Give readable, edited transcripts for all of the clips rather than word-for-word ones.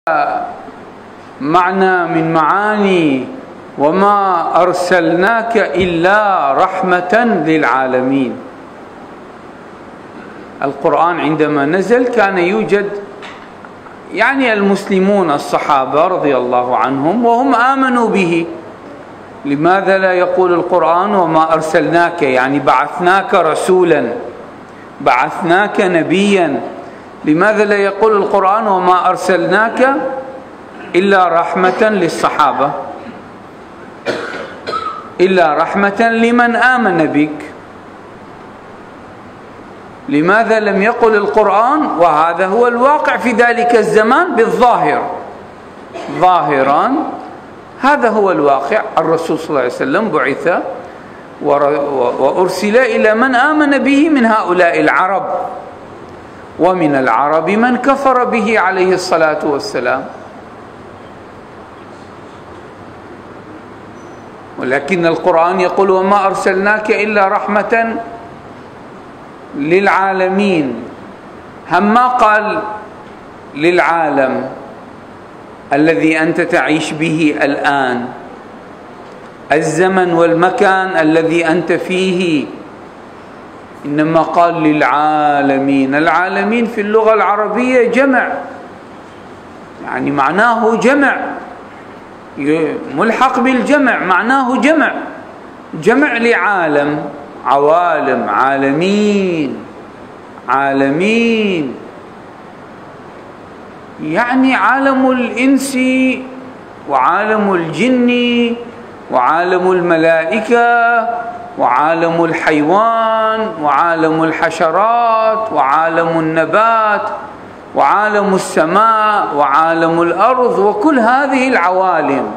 معنى من معاني وما أرسلناك إلا رحمة للعالمين. القرآن عندما نزل كان يوجد المسلمون الصحابة رضي الله عنهم وهم آمنوا به. لماذا لا يقول القرآن وما أرسلناك، بعثناك رسولا، بعثناك نبيا؟ لماذا لا يقول القرآن وما أرسلناك إلا رحمة للصحابة، إلا رحمة لمن آمن بك؟ لماذا لم يقل القرآن وهذا هو الواقع في ذلك الزمان بالظاهر، ظاهرا هذا هو الواقع؟ الرسول صلى الله عليه وسلم بعث وأرسل إلى من آمن به من هؤلاء العرب، ومن العرب من كفر به عليه الصلاة والسلام. ولكن القرآن يقول وما أرسلناك إلا رحمة للعالمين. هم ما قال للعالم الذي أنت تعيش به الآن، الزمن والمكان الذي أنت فيه، إنما قال للعالمين. العالمين في اللغة العربية جمع، معناه جمع، ملحق بالجمع، معناه جمع، جمع لعالم، عوالم، عالمين، عالمين، عالم الإنس وعالم الجن وعالم الملائكة وعالم الحيوان وعالم الحشرات وعالم النبات وعالم السماء وعالم الأرض، وكل هذه العوالم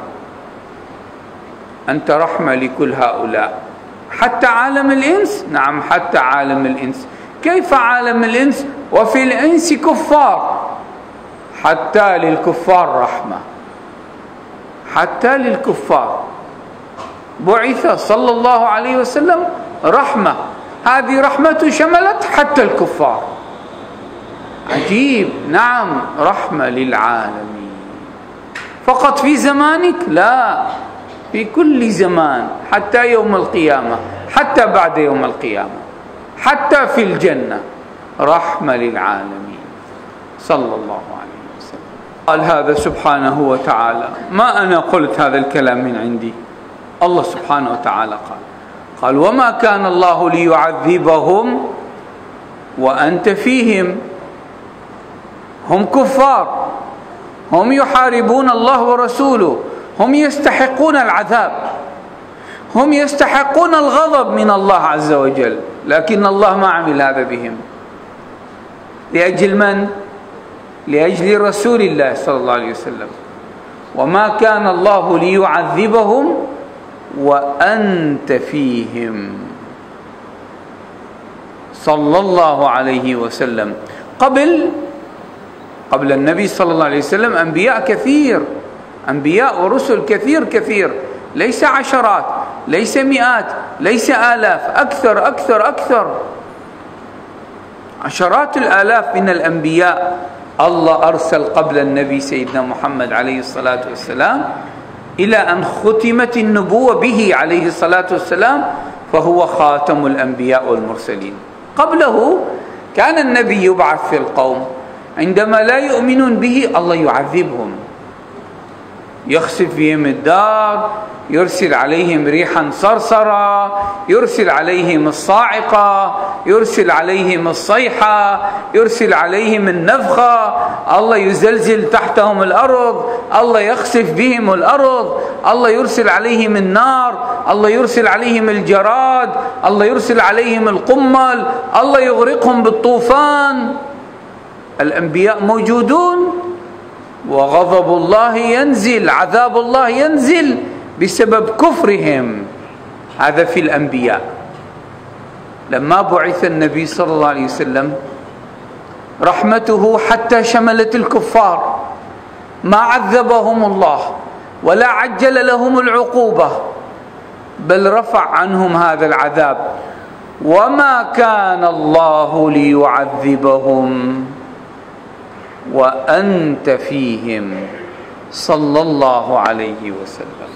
أنت رحمة لكل هؤلاء. حتى عالم الإنس، نعم حتى عالم الإنس. كيف عالم الإنس وفي الإنس كفار؟ حتى للكفار رحمة، حتى للكفار بعث صلى الله عليه وسلم رحمة. هذه رحمة شملت حتى الكفار. عجيب. نعم رحمة للعالمين. فقط في زمانك؟ لا، في كل زمان، حتى يوم القيامة، حتى بعد يوم القيامة، حتى في الجنة رحمة للعالمين صلى الله عليه وسلم. قال هذا سبحانه وتعالى، ما أنا قلت هذا الكلام من عندي، الله سبحانه وتعالى قال وما كان الله ليعذبهم وأنت فيهم. هم كفار، هم يحاربون الله ورسوله، هم يستحقون العذاب، هم يستحقون الغضب من الله عز وجل، لكن الله ما عمل هذا بهم. لأجل من؟ لأجل رسول الله صلى الله عليه وسلم. وما كان الله ليعذبهم وأنت فيهم صلى الله عليه وسلم. قبل النبي صلى الله عليه وسلم أنبياء كثير، أنبياء ورسل كثير، ليس عشرات، ليس مئات، ليس آلاف، أكثر، عشرات الآلاف من الأنبياء الله أرسل قبل النبي سيدنا محمد عليه الصلاة والسلام، إلى أن ختمت النبوة به عليه الصلاة والسلام، فهو خاتم الأنبياء والمرسلين. قبله كان النبي يبعث في القوم، عندما لا يؤمنون به الله يعذبهم، يخسف بهم الدار، يرسل عليهم ريحا صرصرة، يرسل عليهم الصاعقة، يرسل عليهم الصيحة، يرسل عليهم النفخة، الله يزلزل تحتهم الأرض، الله يخسف بهم الأرض، الله يرسل عليهم النار، الله يرسل عليهم الجراد، الله يرسل عليهم القمل، الله يغرقهم بالطوفان. الأنبياء موجودون وغضب الله ينزل، عذاب الله ينزل بسبب كفرهم. هذا في الأنبياء. لما بعث النبي صلى الله عليه وسلم رحمته حتى شملت الكفار، ما عذبهم الله ولا عجل لهم العقوبة، بل رفع عنهم هذا العذاب. وما كان الله ليعذبهم وأنت فيهم صلى الله عليه وسلم.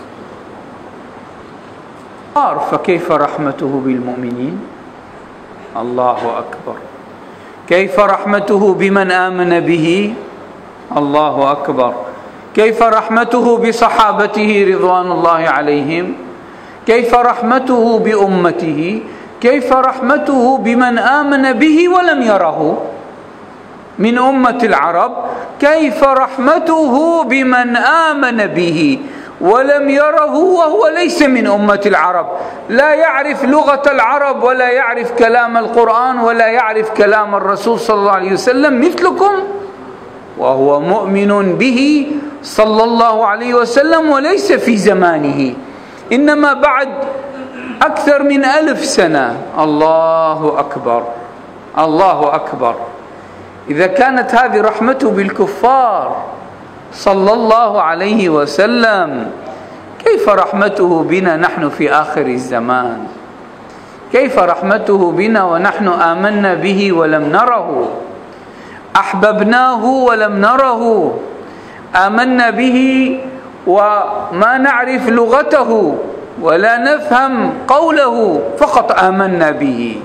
فكيف رحمته بالمؤمنين؟ الله أكبر. كيف رحمته بمن آمن به؟ الله أكبر. كيف رحمته بصحابته رضوان الله عليهم؟ كيف رحمته بأمته؟ كيف رحمته بمن آمن به ولم يره من أمة العرب؟ كيف رحمته بمن آمن به ولم يره وهو ليس من أمة العرب، لا يعرف لغة العرب ولا يعرف كلام القرآن ولا يعرف كلام الرسول صلى الله عليه وسلم مثلكم، وهو مؤمن به صلى الله عليه وسلم وليس في زمانه، إنما بعد أكثر من 1000 سنة. الله أكبر. الله أكبر. إذا كانت هذه رحمته بالكفار صلى الله عليه وسلم، كيف رحمته بنا نحن في آخر الزمان؟ كيف رحمته بنا ونحن آمنا به ولم نره، أحببناه ولم نره، آمنا به وما نعرف لغته ولا نفهم قوله، فقط آمنا به.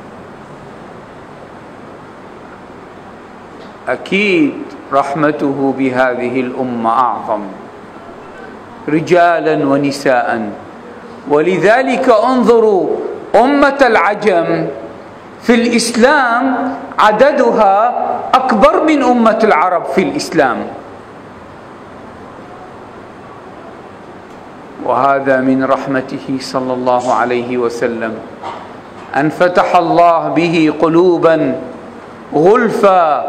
أكيد رحمته بهذه الأمة أعظم، رجالا ونساء. ولذلك انظروا أمة العجم في الإسلام عددها أكبر من أمة العرب في الإسلام، وهذا من رحمته صلى الله عليه وسلم أن فتح الله به قلوبا غلفا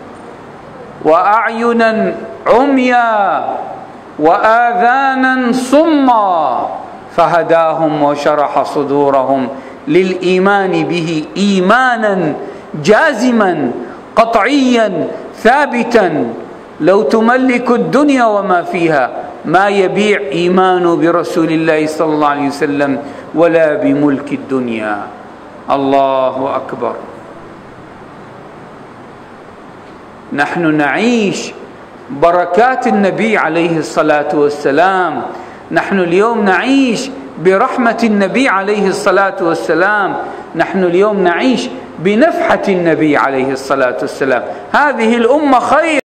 وأعينا عميا وآذانا صما، فهداهم وشرح صدورهم للإيمان به إيمانا جازما قطعيا ثابتا. لو تملك الدنيا وما فيها ما يبيع إيمانه برسول الله صلى الله عليه وسلم ولا بملك الدنيا. الله أكبر. نحن نعيش بركات النبي عليه الصلاة والسلام، نحن اليوم نعيش برحمة النبي عليه الصلاة والسلام، نحن اليوم نعيش بنفحة النبي عليه الصلاة والسلام. هذه الأمة خير.